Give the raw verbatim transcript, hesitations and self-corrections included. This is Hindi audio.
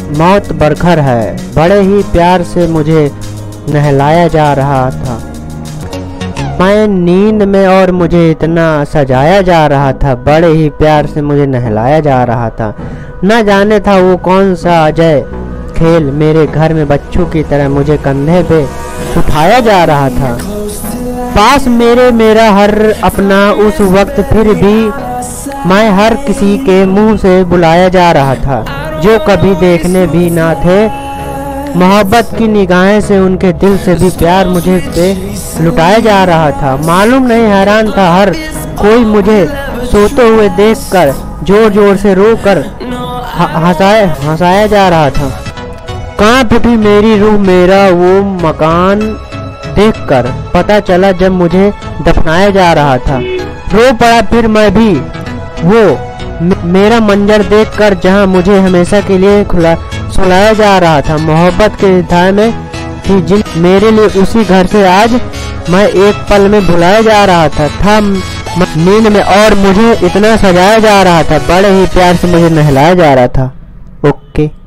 मौत बरखर है, बड़े ही प्यार से मुझे नहलाया जा रहा था मैं नींद में, और मुझे इतना सजाया जा रहा था, बड़े ही प्यार से मुझे नहलाया जा रहा था। न जाने था वो कौन सा अजय खेल मेरे घर में बच्चों की तरह मुझे कंधे पे उठाया जा रहा था। पास मेरे मेरा हर अपना उस वक्त, फिर भी मैं हर किसी के मुंह से बुलाया जा रहा था जो कभी देखने भी ना थे। मोहब्बत की निगाहें से उनके दिल से भी प्यार मुझे पे लुटाया जा रहा था। मालूम नहीं हैरान था हर कोई मुझे सोते हुए देखकर जोर जोर से रो कर हंसाया हंसाया जा रहा था। कांप उठी मेरी रूह मेरा वो मकान देखकर, पता चला जब मुझे दफनाया जा रहा था। रो पड़ा फिर मैं भी वो मेरा मंजर देखकर जहां मुझे हमेशा के लिए खुला सुलाया जा रहा था। मोहब्बत के धाय में थी जिन मेरे लिए उसी घर से आज मैं एक पल में भुलाया जा रहा था था नींद में, और मुझे इतना सजाया जा रहा था, बड़े ही प्यार से मुझे नहलाया जा रहा था। ओके।